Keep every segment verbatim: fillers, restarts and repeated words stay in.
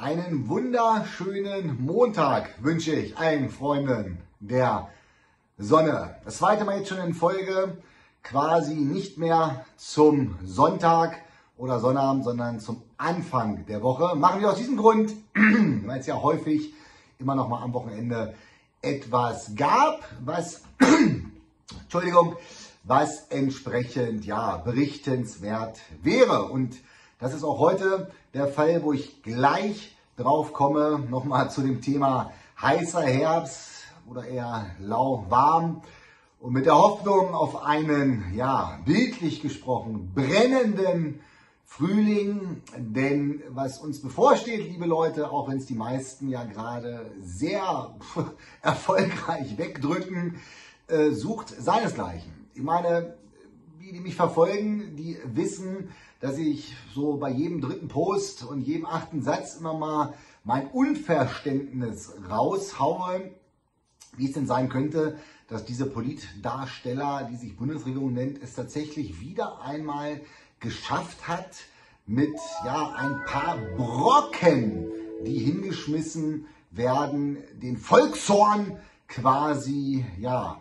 Einen wunderschönen Montag wünsche ich allen Freunden der Sonne. Das zweite Mal jetzt schon in Folge, quasi nicht mehr zum Sonntag oder Sonnabend, sondern zum Anfang der Woche. Machen wir aus diesem Grund, weil es ja häufig immer noch mal am Wochenende etwas gab, was, Entschuldigung, was entsprechend ja berichtenswert wäre. Und das ist auch heute der Fall, wo ich gleich drauf komme, nochmal zu dem Thema heißer Herbst oder eher lauwarm und mit der Hoffnung auf einen, ja, bildlich gesprochen, brennenden Frühling. Denn was uns bevorsteht, liebe Leute, auch wenn es die meisten ja gerade sehr erfolgreich wegdrücken, äh, sucht seinesgleichen. Ich meine, die, die mich verfolgen, die wissen, dass ich so bei jedem dritten Post und jedem achten Satz immer mal mein Unverständnis raushaue, wie es denn sein könnte, dass diese Politdarsteller, die sich Bundesregierung nennt, es tatsächlich wieder einmal geschafft hat, mit ja, ein paar Brocken, die hingeschmissen werden, den Volkshorn quasi ja,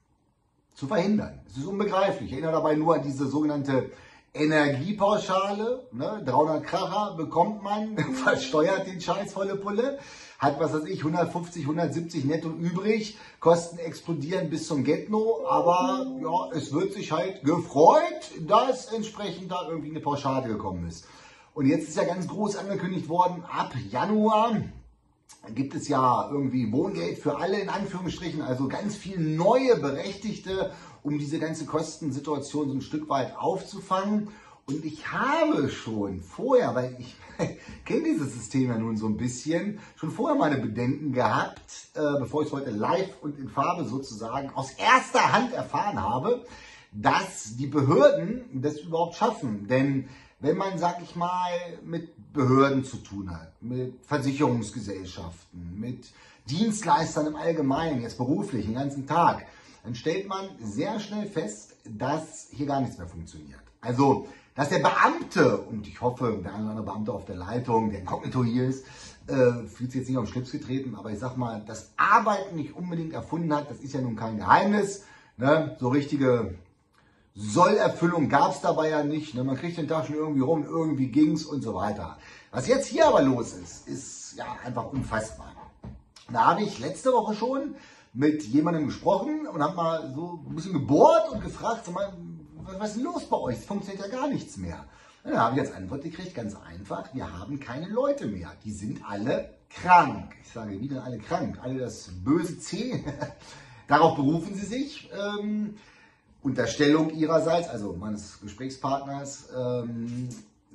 zu verhindern. Es ist unbegreiflich. Ich erinnere dabei nur an diese sogenannte Energiepauschale, ne? dreihundert Kracher bekommt man, versteuert den Scheiß volle Pulle, hat, was weiß ich, hundertfünfzig, hundertsiebzig netto übrig, Kosten explodieren bis zum Get-No, aber ja, es wird sich halt gefreut, dass entsprechend da irgendwie eine Pauschale gekommen ist. Und jetzt ist ja ganz groß angekündigt worden, ab Januar gibt es ja irgendwie Wohngeld für alle in Anführungsstrichen, also ganz viele neue Berechtigte, um diese ganze Kostensituation so ein Stück weit aufzufangen. Und ich habe schon vorher, weil ich kenne dieses System ja nun so ein bisschen, schon vorher meine Bedenken gehabt, äh, bevor ich es heute live und in Farbe sozusagen aus erster Hand erfahren habe, dass die Behörden das überhaupt schaffen. Denn wenn man, sag ich mal, mit Behörden zu tun hat, mit Versicherungsgesellschaften, mit Dienstleistern im Allgemeinen, jetzt beruflich, den ganzen Tag, dann stellt man sehr schnell fest, dass hier gar nichts mehr funktioniert. Also, dass der Beamte, und ich hoffe, der eine oder andere Beamte auf der Leitung, der inkognito hier ist, äh, fühlt sich jetzt nicht auf den Schlips getreten, aber ich sag mal, das Arbeiten nicht unbedingt erfunden hat, das ist ja nun kein Geheimnis. Ne? So richtige Sollerfüllung gab es dabei ja nicht. Ne? Man kriegt den Tag schon irgendwie rum, irgendwie ging's und so weiter. Was jetzt hier aber los ist, ist ja einfach unfassbar. Da habe ich letzte Woche schon mit jemandem gesprochen und habe mal so ein bisschen gebohrt und gefragt, sag mal, was ist denn los bei euch? Es funktioniert ja gar nichts mehr. Und da habe ich als Antwort gekriegt, ganz einfach, wir haben keine Leute mehr. Die sind alle krank. Ich sage wieder alle krank, alle das böse C. Darauf berufen sie sich. Ähm, Unterstellung ihrerseits, also meines Gesprächspartners. Ähm,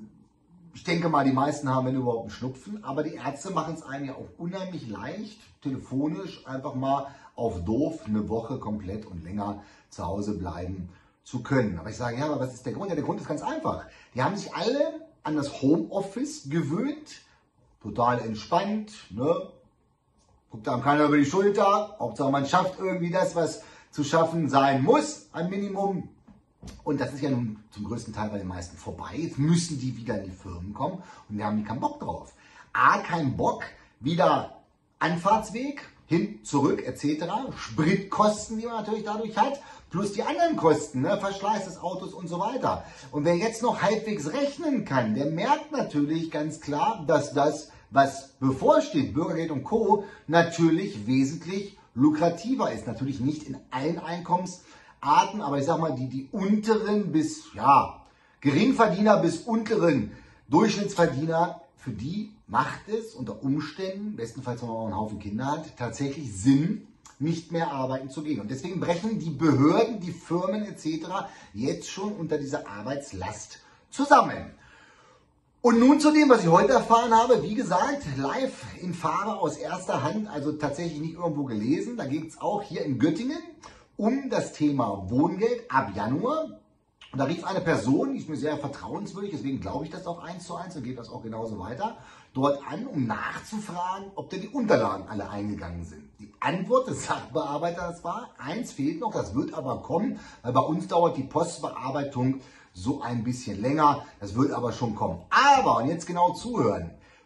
ich denke mal, die meisten haben wenn überhaupt einen Schnupfen, aber die Ärzte machen es einem ja auch unheimlich leicht, telefonisch einfach mal auf doof eine Woche komplett und länger zu Hause bleiben zu können. Aber ich sage, ja, aber was ist der Grund? Ja, der Grund ist ganz einfach. Die haben sich alle an das Homeoffice gewöhnt, total entspannt, ne? Guckt einem keiner über die Schulter, Hauptsache man schafft irgendwie das, was zu schaffen sein muss, ein Minimum. Und das ist ja nun zum größten Teil bei den meisten vorbei. Jetzt müssen die wieder in die Firmen kommen und wir haben keinen Bock drauf. A, kein Bock, wieder Anfahrtsweg, hin, zurück et cetera. Spritkosten, die man natürlich dadurch hat, plus die anderen Kosten, ne? Verschleiß des Autos und so weiter. Und wer jetzt noch halbwegs rechnen kann, der merkt natürlich ganz klar, dass das, was bevorsteht, Bürgergeld und Co., natürlich wesentlich lukrativer ist. Natürlich nicht in allen Einkommensarten, aber ich sag mal, die, die unteren bis, ja, Geringverdiener bis unteren Durchschnittsverdiener, für die macht es unter Umständen, bestenfalls wenn man auch einen Haufen Kinder hat, tatsächlich Sinn, nicht mehr arbeiten zu gehen. Und deswegen brechen die Behörden, die Firmen et cetera jetzt schon unter dieser Arbeitslast zusammen. Und nun zu dem, was ich heute erfahren habe. Wie gesagt, live in Farbe aus erster Hand, also tatsächlich nicht irgendwo gelesen. Da geht es auch hier in Göttingen um das Thema Wohngeld ab Januar. Und da rief eine Person, die ist mir sehr vertrauenswürdig, deswegen glaube ich das auch eins zu eins und gebe das auch genauso weiter, dort an, um nachzufragen, ob denn die Unterlagen alle eingegangen sind. Die Antwort des Sachbearbeiters war, eins fehlt noch, das wird aber kommen, weil bei uns dauert die Postbearbeitung so ein bisschen länger, das wird aber schon kommen. Aber, und jetzt genau zuhören,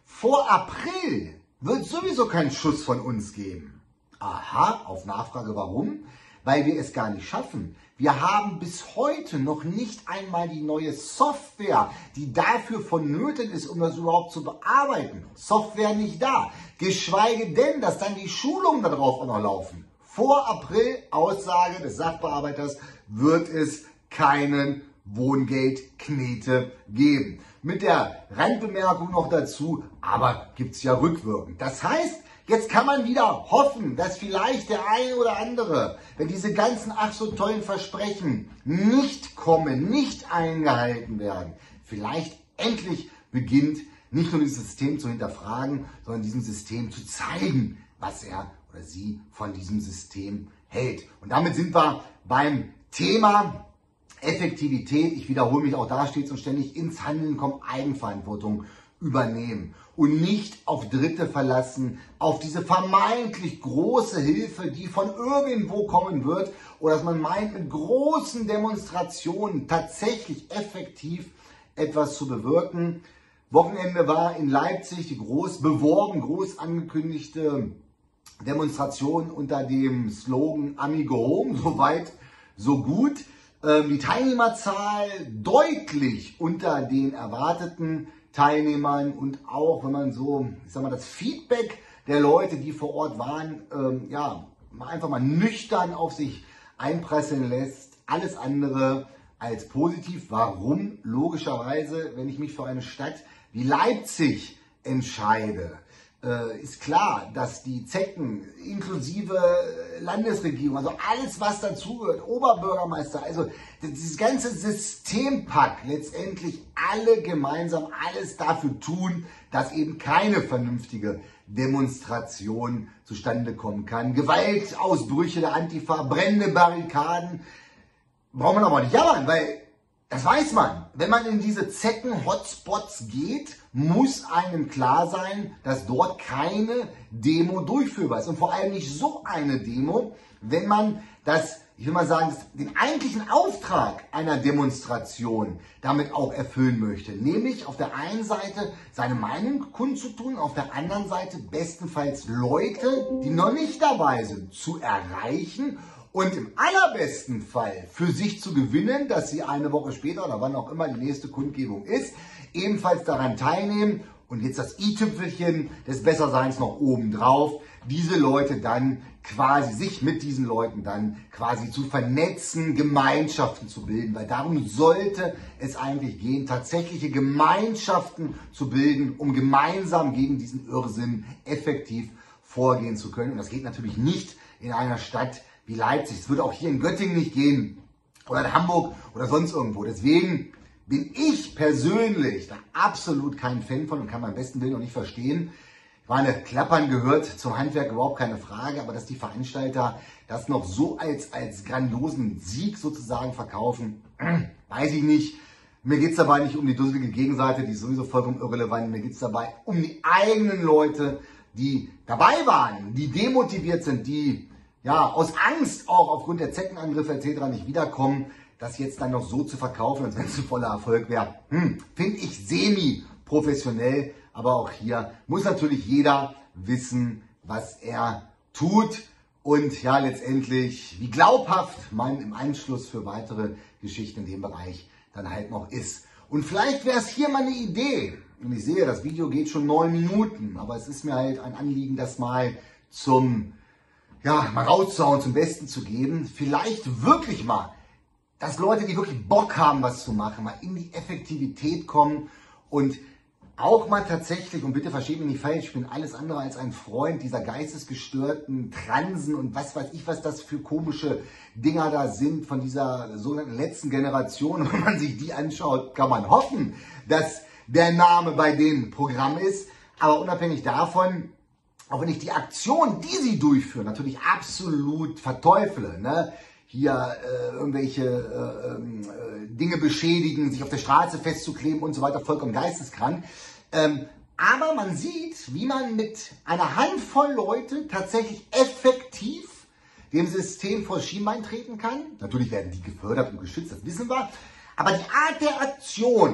vor April wird sowieso kein Schuss von uns geben. Aha, auf Nachfrage warum? Weil wir es gar nicht schaffen. Wir haben bis heute noch nicht einmal die neue Software, die dafür vonnöten ist, um das überhaupt zu bearbeiten. Software nicht da. Geschweige denn, dass dann die Schulungen darauf auch noch laufen. Vor April, Aussage des Sachbearbeiters, wird es keinen Wohngeld-Knete geben. Mit der Randbemerkung noch dazu, aber gibt es ja rückwirkend. Das heißt, jetzt kann man wieder hoffen, dass vielleicht der eine oder andere, wenn diese ganzen ach so tollen Versprechen nicht kommen, nicht eingehalten werden, vielleicht endlich beginnt, nicht nur dieses System zu hinterfragen, sondern diesem System zu zeigen, was er oder sie von diesem System hält. Und damit sind wir beim Thema Effektivität. Ich wiederhole mich, auch da stets und ständig, ins Handeln kommen, Eigenverantwortung übernehmen und nicht auf Dritte verlassen, auf diese vermeintlich große Hilfe, die von irgendwo kommen wird, oder dass man meint, mit großen Demonstrationen tatsächlich effektiv etwas zu bewirken. Wochenende war in Leipzig die groß beworben, groß angekündigte Demonstration unter dem Slogan Amigo Home, so weit, so gut. Die Teilnehmerzahl deutlich unter den erwarteten Teilnehmern und auch, wenn man so, ich sag mal, das Feedback der Leute, die vor Ort waren, ähm, ja, einfach mal nüchtern auf sich einprasseln lässt, alles andere als positiv. Warum? Logischerweise, wenn ich mich für eine Stadt wie Leipzig entscheide, äh, ist klar, dass die Zecken inklusive Landesregierung, also alles, was dazugehört, Oberbürgermeister, also dieses ganze Systempack letztendlich alle gemeinsam alles dafür tun, dass eben keine vernünftige Demonstration zustande kommen kann. Gewaltausbrüche der Antifa, brennende Barrikaden, braucht man aber nicht jammern, weil das weiß man. Wenn man in diese Zecken-Hotspots geht, muss einem klar sein, dass dort keine Demo durchführbar ist. Und vor allem nicht so eine Demo, wenn man das, ich will mal sagen, den eigentlichen Auftrag einer Demonstration damit auch erfüllen möchte. Nämlich auf der einen Seite seine Meinung kundzutun, auf der anderen Seite bestenfalls Leute, die noch nicht dabei sind, zu erreichen und im allerbesten Fall für sich zu gewinnen, dass sie eine Woche später oder wann auch immer die nächste Kundgebung ist, ebenfalls daran teilnehmen und jetzt das i-Tüpfelchen des Besserseins noch oben drauf, diese Leute dann quasi, sich mit diesen Leuten dann quasi zu vernetzen, Gemeinschaften zu bilden, weil darum sollte es eigentlich gehen, tatsächliche Gemeinschaften zu bilden, um gemeinsam gegen diesen Irrsinn effektiv vorgehen zu können. Und das geht natürlich nicht in einer Stadt wie Leipzig. Es würde auch hier in Göttingen nicht gehen oder in Hamburg oder sonst irgendwo. Deswegen bin ich persönlich da absolut kein Fan von und kann beim besten Willen noch nicht verstehen. Meine Klappern gehört zum Handwerk, überhaupt keine Frage, aber dass die Veranstalter das noch so als, als grandiosen Sieg sozusagen verkaufen, weiß ich nicht. Mir geht es dabei nicht um die dusselige Gegenseite, die ist sowieso vollkommen irrelevant. Mir geht es dabei um die eigenen Leute, die dabei waren, die demotiviert sind, die ja aus Angst auch aufgrund der Zeckenangriffe et cetera nicht wiederkommen. Das jetzt dann noch so zu verkaufen, als wenn es ein voller Erfolg wäre, hm, finde ich semi-professionell. Aber auch hier muss natürlich jeder wissen, was er tut und ja letztendlich, wie glaubhaft man im Anschluss für weitere Geschichten in dem Bereich dann halt noch ist. Und vielleicht wäre es hier mal eine Idee, und ich sehe, das Video geht schon neun Minuten, aber es ist mir halt ein Anliegen, das mal zum, ja, mal rauszuhauen, zum Besten zu geben. Vielleicht wirklich mal, dass Leute, die wirklich Bock haben, was zu machen, mal in die Effektivität kommen und auch mal tatsächlich, und bitte versteht mich nicht falsch, ich bin alles andere als ein Freund dieser geistesgestörten Transen und was weiß ich, was das für komische Dinger da sind von dieser sogenannten letzten Generation. Und wenn man sich die anschaut, kann man hoffen, dass der Name bei dem Programm ist. Aber unabhängig davon, auch wenn ich die Aktion, die sie durchführen, natürlich absolut verteufle, ne? Hier äh, irgendwelche äh, äh, Dinge beschädigen, sich auf der Straße festzukleben und so weiter, vollkommen geisteskrank. Ähm, aber man sieht, wie man mit einer Handvoll Leute tatsächlich effektiv dem System vor Schienbein treten kann. Natürlich werden die gefördert und geschützt, das wissen wir. Aber die Art der Aktion,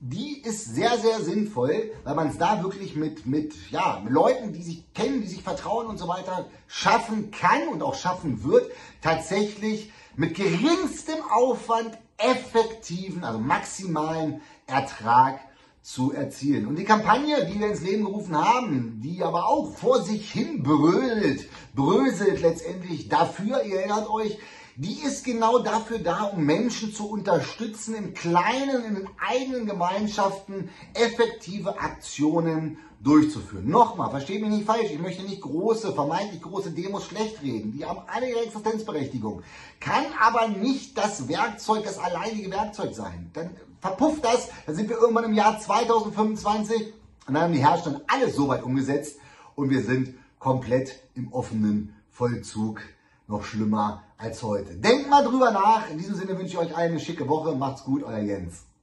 die ist sehr, sehr sinnvoll, weil man es da wirklich mit, mit, ja, mit Leuten, die sich kennen, die sich vertrauen und so weiter, schaffen kann und auch schaffen wird, tatsächlich mit geringstem Aufwand effektiven, also maximalen Ertrag zu erzielen. Und die Kampagne, die wir ins Leben gerufen haben, die aber auch vor sich hin bröselt, bröselt letztendlich dafür, ihr erinnert euch, die ist genau dafür da, um Menschen zu unterstützen, im Kleinen, in den eigenen Gemeinschaften effektive Aktionen durchzuführen. Nochmal, versteht mich nicht falsch, ich möchte nicht große, vermeintlich große Demos schlecht reden. Die haben alle ihre Existenzberechtigung. Kann aber nicht das Werkzeug, das alleinige Werkzeug sein. Dann verpufft das, dann sind wir irgendwann im Jahr zweitausendfünfundzwanzig und dann haben die Hersteller alles so weit umgesetzt und wir sind komplett im offenen Vollzug. Noch schlimmer als heute. Denkt mal drüber nach. In diesem Sinne wünsche ich euch allen eine schicke Woche. Macht's gut, euer Jens.